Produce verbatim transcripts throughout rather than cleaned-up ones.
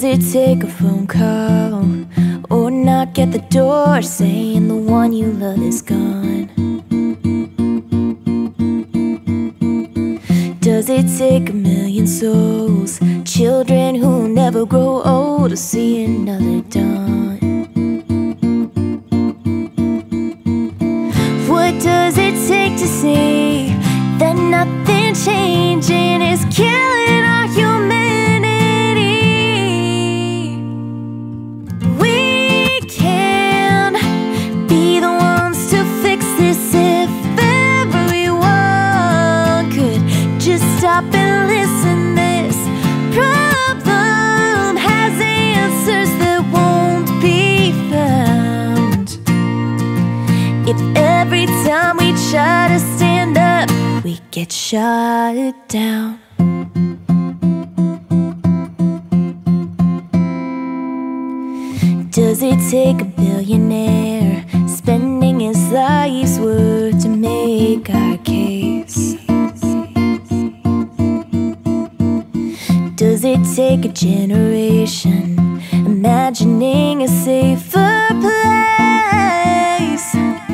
Does it take a phone call or knock at the door saying the one you love is gone? Does it take a million souls, children who'll never grow old, to see another dawn? What does it take to see that nothing changing is killing our humanity? We can be the ones to fix this if everyone could just stop and listen. This problem has answers that won't be found. If every time we try to stand up, we get shot down. Does it take a billionaire spending his life's work to make our case? Does it take a generation imagining a safer place?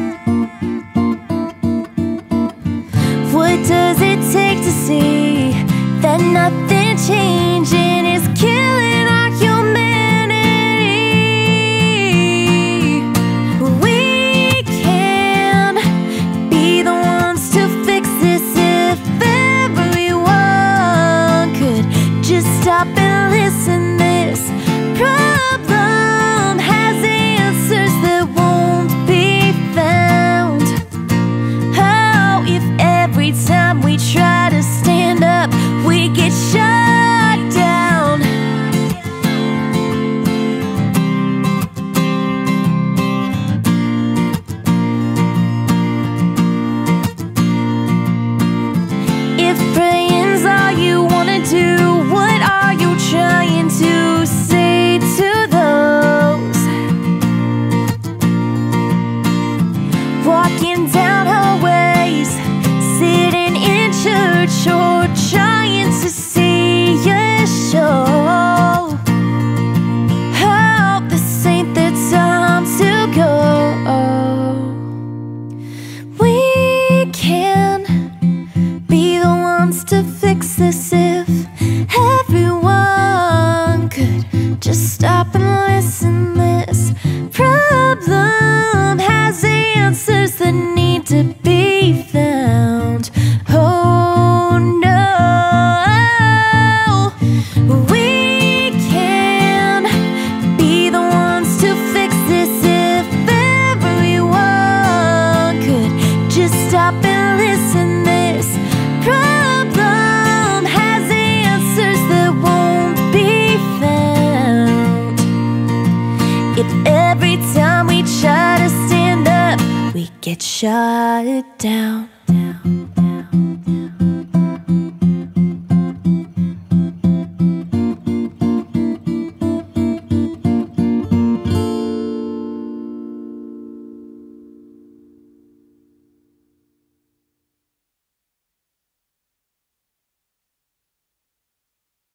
What does it take to see that nothing changing is killing our humanity? We can be the ones to fix this if everyone could just stop and listen. This problem has answers that won't be found. Oh, if every time we try to stand up, we get shut down. If praying's all you wanna do, what are you trying to say to those walking down hallways, sitting in church, or trying to see a show? Oh, this ain't the time to go. We can be the ones to fix this if everyone could just stop and listen. This problem has answers that need to be found. Oh no, we can be the ones to fix this if everyone could just stop and listen. This problem has answers that won't be found. If every time we try to stand up, we get shot down.